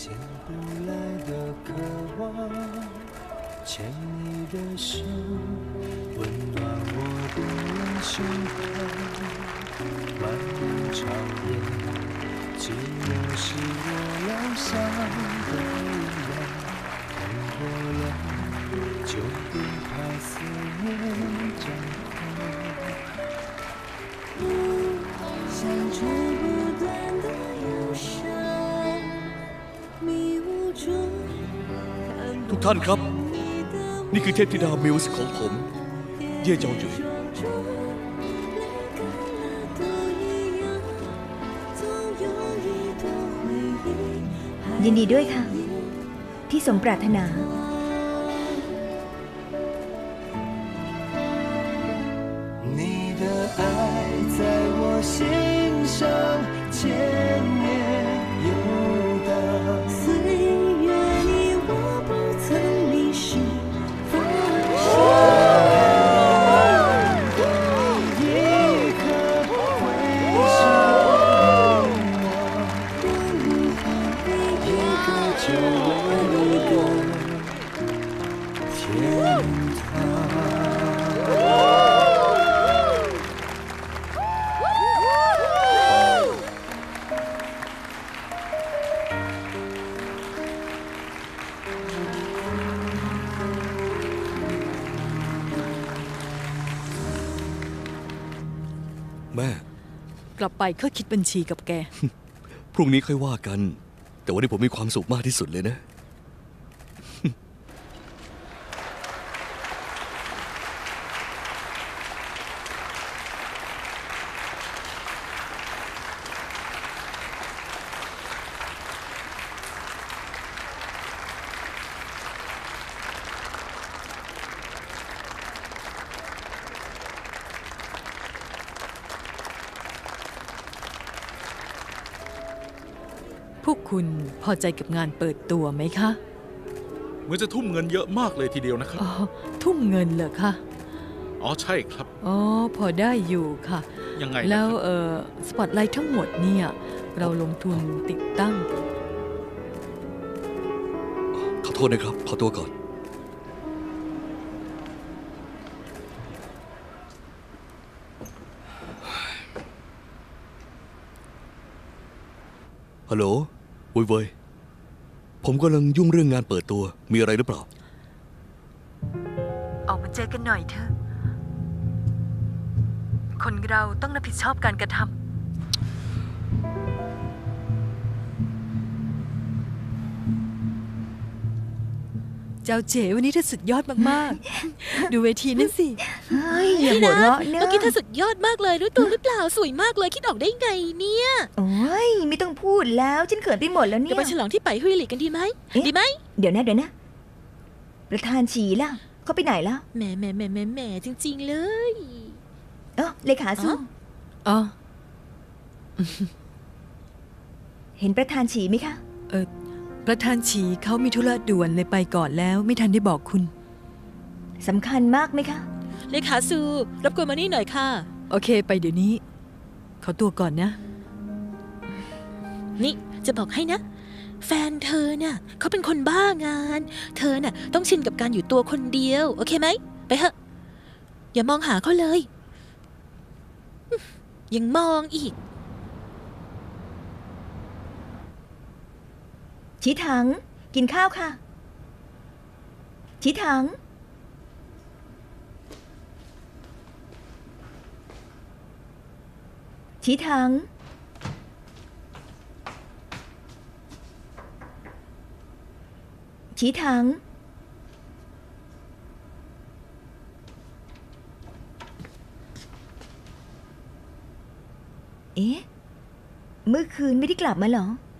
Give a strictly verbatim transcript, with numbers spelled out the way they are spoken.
先不来的渴望，牵你的手，温暖我冰冷胸膛。漫漫长夜，寂寞是我疗伤的力量。痛过了，就不怕思念张狂。像追不断的忧伤，迷雾中。 ทุกท่านครับนี่คือเทพธิดามิวส์ของผมเย่เจ้าหยุยยินดีด้วยค่ะที่สมปรารถนา你的爱在我心上千年游荡，岁月里我不曾迷失方向。一刻回首我，让无法被一个就为一个天堂。 แม่กลับไปค่อยคิดบัญชีกับแกพรุ่งนี้ค่อยว่ากันแต่วันนี้ผมมีความสุขมากที่สุดเลยนะพวกคุณพอใจกับงานเปิดตัวไหมคะเหมือนจะทุ่มเงินเยอะมากเลยทีเดียวนะครับอ๋อทุ่มเงินเหรอคะอ๋อใช่ครับอ๋อพอได้อยู่ค่ะยังไงแล้วเอ่อสปอตไลท์ทั้งหมดเนี่ยเราลงทุนติดตั้งขอโทษนะครับขอตัวก่อนฮัลโหลวุ้ยเว้ยผมกำลังยุ่งเรื่องงานเปิดตัวมีอะไรหรือเปล่าออกมาเจอกันหน่อยเถอะคนเราต้องรับผิดชอบการกระทำเจ้าเจ๋วันนี้เธอสุดยอดมากๆดูเวทีนั่นสิเฮ้ยอย่าหัวเราะเนอะเมื่อกี้เธอสุดยอดมากเลยรู้ตัวหรือเปล่าสวยมากเลยคิดออกได้ไงเนี่ยโอ้ยไม่ต้องพูดแล้วฉันเขินไปหมดแล้วเนี่ยเดี๋ยวไปฉลองที่ไปฮุยหลีกันดีไหมดีไหมเดี๋ยวนะเดี๋ยวนะประธานฉีล่ะเขาไปไหนแล้วแหมแหมแหมแหมแหมจริงๆเลยเออเลขาซุ่มอ๋อเห็นประธานฉีไหมคะเออประธานฉีเขามีธุระด่วนเลยไปก่อนแล้วไม่ทันได้บอกคุณสำคัญมากไหมคะเลขาซูรบกวนมานี่หน่อยค่ะโอเคไปเดี๋ยวนี้ขอตัวก่อนนะนี่จะบอกให้นะแฟนเธอน่ะเขาเป็นคนบ้างานเธอน่ะต้องชินกับการอยู่ตัวคนเดียวโอเคไหมไปเถอะอย่ามองหาเขาเลยยังมองอีกชี้ถังกินข้าวค่ะชี้ถังชี้ถังชี้ถังเอ๊ะเมื่อคืนไม่ได้กลับมาเหรอ